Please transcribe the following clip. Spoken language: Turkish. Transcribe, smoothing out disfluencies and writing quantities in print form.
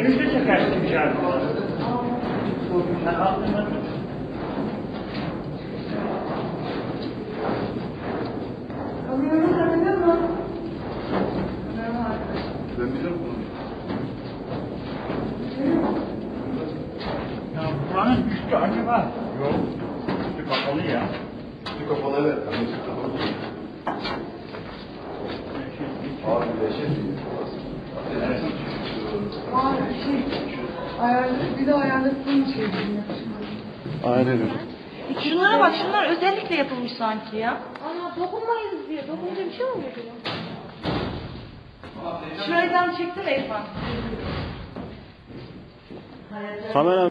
Önümüzde çekersin canım. Kamyonu tanıyor mu? Ben bilirim bunu. Ya buranın üstü acaba? Yok. Üstü kapalı ya. Üstü kapalı evet. Yani üstü kapalı değil. Abi leşe değil. Bir de ayarlasın şey. Aynen öyle. Şunlara bak, şunlar özellikle yapılmış sanki ya. Ana dokunmayız diye. Dokununca bir şey mi oluyor? Şuradan çekti mi İrfan? Kamera